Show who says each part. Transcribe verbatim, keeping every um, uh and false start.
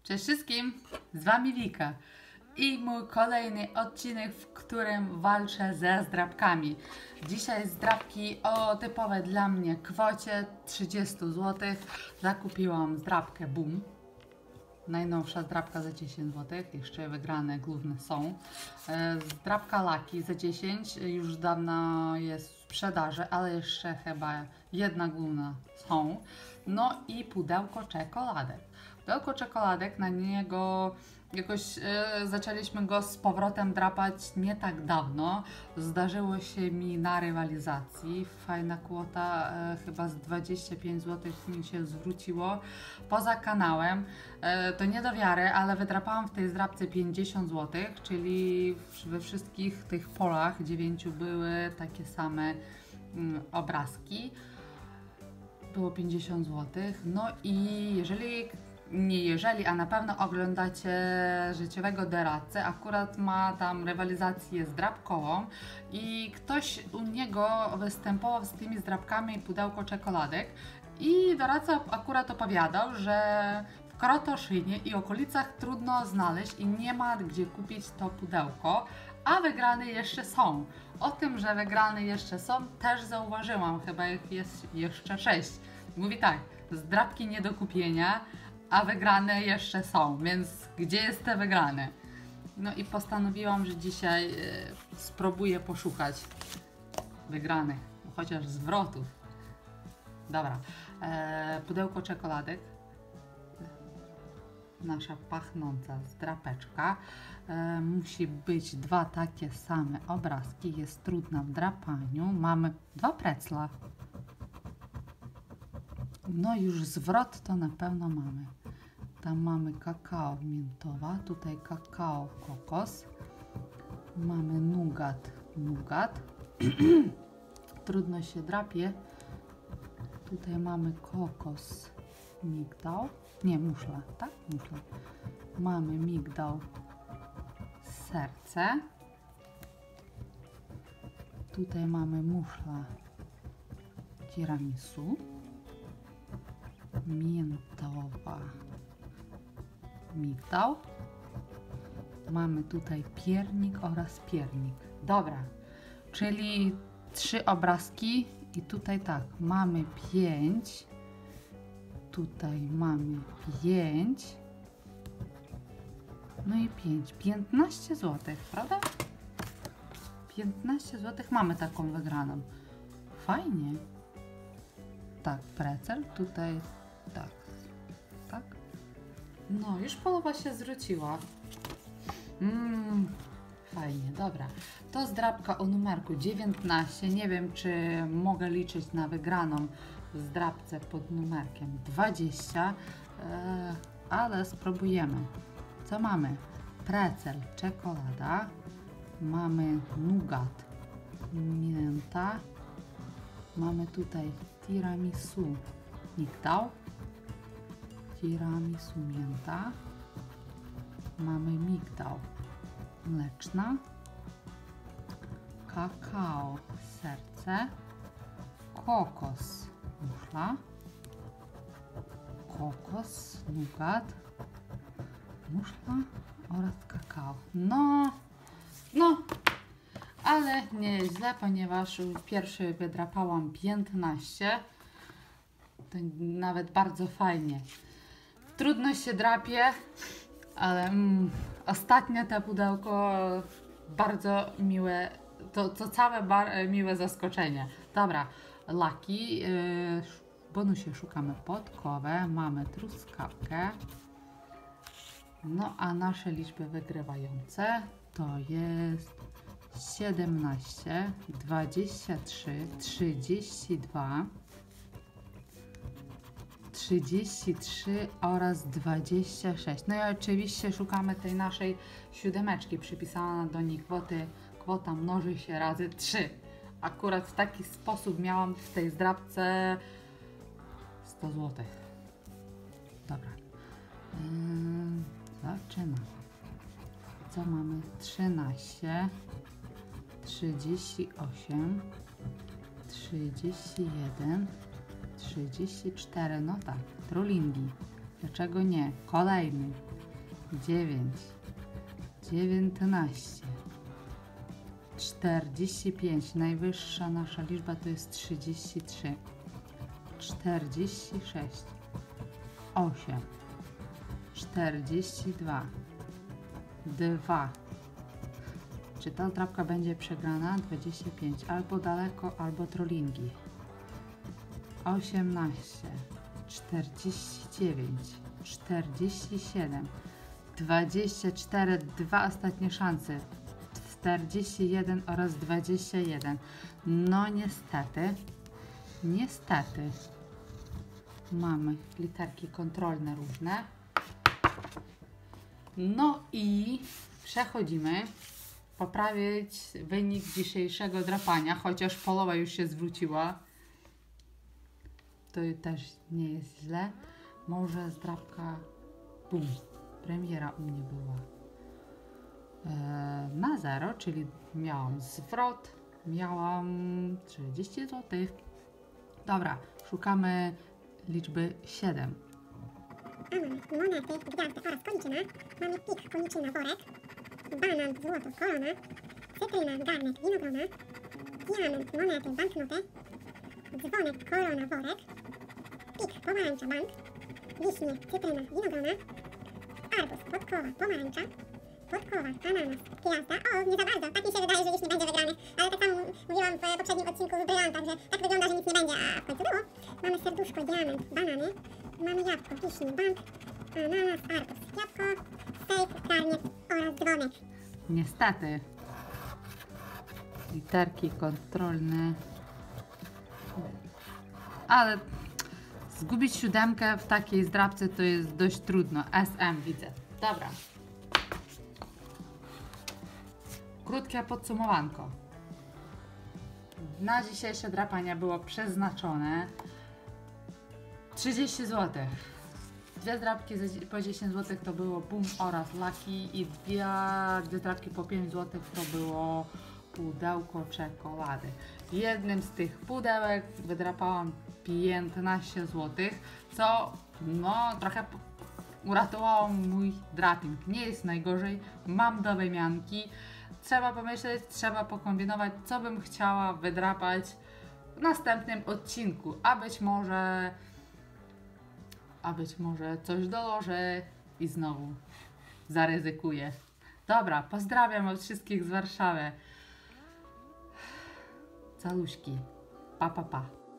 Speaker 1: Cześć wszystkim, z Wami Wika i mój kolejny odcinek, w którym walczę ze zdrabkami. Dzisiaj zdrabki o typowej dla mnie kwocie trzydzieści złotych. Zakupiłam zdrabkę Boom. Najnowsza zdrabka za dziesięć złotych, jeszcze wygrane główne są. Zdrabka Lucky za dziesięć już dawno jest w sprzedaży, ale jeszcze chyba jedna główna są. No i pudełko czekoladek. Pudełko czekoladek, na niego jakoś e, zaczęliśmy go z powrotem drapać nie tak dawno. Zdarzyło się mi na rywalizacji. Fajna kwota, e, chyba z dwadzieścia pięć złotych mi się zwróciło. Poza kanałem, e, to nie do wiary, ale wydrapałam w tej zdrabce pięćdziesiąt złotych, czyli we wszystkich tych polach dziewięciu były takie same mm, obrazki. Było pięćdziesiąt złotych. No i jeżeli nie jeżeli, a na pewno oglądacie życiowego doradcę, akurat ma tam rywalizację zdrabkową i ktoś u niego występował z tymi zdrabkami i pudełko czekoladek i doradca akurat opowiadał, że w Krotoszynie i okolicach trudno znaleźć i nie ma gdzie kupić to pudełko, a wygrane jeszcze są. O tym, że wygrane jeszcze są, też zauważyłam, chyba ich jest jeszcze sześć. Mówi tak, zdrabki nie do kupienia, a wygrane jeszcze są, więc gdzie jest te wygrane? No i postanowiłam, że dzisiaj e, spróbuję poszukać wygranych, chociaż zwrotów. Dobra, e, pudełko czekoladek, nasza pachnąca zdrapeczka, e, musi być dwa takie same obrazki, jest trudna w drapaniu, mamy dwa precla. No już zwrot to na pewno mamy. Tam mamy kakao miętowa, tutaj kakao kokos. Mamy nugat, nugat. Trudno się drapie. Tutaj mamy kokos, migdał. Nie, muszla, tak? Muszla. Mamy migdał, serce. Tutaj mamy muszla, tiramisu. Miętowa, migdał. Mamy tutaj piernik oraz piernik. Dobra, czyli trzy obrazki i tutaj tak, mamy pięć. Tutaj mamy pięć. No i pięć. piętnaście złotych, prawda? piętnaście złotych mamy taką wygraną. Fajnie. Tak, precel, tutaj tak, tak. No, już połowa się zwróciła. Mmm, fajnie, dobra. To zdrabka o numerku dziewiętnaście. Nie wiem, czy mogę liczyć na wygraną zdrabce pod numerkiem dwadzieścia, e, ale spróbujemy. Co mamy? Precel, czekolada. Mamy nugat, mięta. Mamy tutaj tiramisu, migdał, tiramisu mięta, mamy migdał mleczna, kakao serce, kokos muszla, kokos, nugat, muszla oraz kakao. No, no. Ale nie jest źle, ponieważ pierwszy wydrapałam piętnaście. To nawet bardzo fajnie. Trudno się drapie, ale mm, ostatnie to pudełko bardzo miłe, to, to całe bar, miłe zaskoczenie. Dobra, Lucky, yy, w bonusie szukamy podkowę, mamy truskawkę. No a nasze liczby wygrywające to jest siedemnaście, dwadzieścia trzy, trzydzieści dwa, trzydzieści trzy oraz dwadzieścia sześć. No i oczywiście szukamy tej naszej siódemeczki. Przypisana do niej kwoty, kwota mnoży się razy trzy. Akurat w taki sposób miałam w tej zdrabce sto złotych. Dobra. Yy, zaczynamy. Co mamy? trzynaście, trzydzieści osiem, trzydzieści jeden, trzydzieści cztery, no tak, trulingi. Dlaczego nie? Kolejny. dziewięć, dziewiętnaście, czterdzieści pięć. Najwyższa nasza liczba to jest trzydzieści trzy. czterdzieści sześć, osiem, czterdzieści dwa, dwa. Czy ta zdrabka będzie przegrana? dwadzieścia pięć. Albo daleko, albo trollingi. osiemnaście, czterdzieści dziewięć, czterdzieści siedem, dwadzieścia cztery. Dwa ostatnie szanse. czterdzieści jeden oraz dwadzieścia jeden. No niestety, niestety mamy literki kontrolne różne. No i przechodzimy poprawić wynik dzisiejszego drapania, chociaż połowa już się zwróciła. To też nie jest źle. Może zdrabka, bum, premiera u mnie była e, na zero, czyli miałam zwrot, miałam trzydzieści złotych. Dobra, szukamy liczby siedem.
Speaker 2: A mamy monety, gwiazdę oraz koniczyna. Mamy pik, koniczyna, worek. Banan, złoto, korona. Cytryna, garnek, winogrona. Diament, monety, banknoty. Dzwonek, korona, worek. Pik, pomarańcza, bank. Wiśnie, cytryna, winogrona. Arbuz, podkowa, pomarańcza. Podkowa, ananas, gwiazda. O, nie za bardzo. Tak mi się wydaje, że już nie będzie wygrany. Ale tak samo mówiłam w poprzednim odcinku z brylantach, że tak wygląda, że nic nie będzie, a w końcu było. Mamy serduszko, diament, banany. Mamy jabłko, wiśnie, bank. Ananas, arbuz, jabłko, sejf, garniec oraz dzwonek.
Speaker 1: Niestety literki kontrolne, ale zgubić siódemkę w takiej zdrabce to jest dość trudno. S M widzę. Dobra. Krótkie podsumowanko. Na dzisiejsze drapania było przeznaczone trzydzieści złotych. Dwie zdrabki po dziesięć złotych to było Boom oraz Lucky i dwie, dwie zdrabki po pięć złotych to było pudełko czekolady. W jednym z tych pudełek wydrapałam piętnaście złotych, co no trochę uratowało mój draping. Nie jest najgorzej, mam do wymianki. Trzeba pomyśleć, trzeba pokombinować, co bym chciała wydrapać w następnym odcinku, a być może a być może coś dołożę i znowu zaryzykuję. Dobra, pozdrawiam od wszystkich z Warszawy. Caluśki. Pa, pa, pa.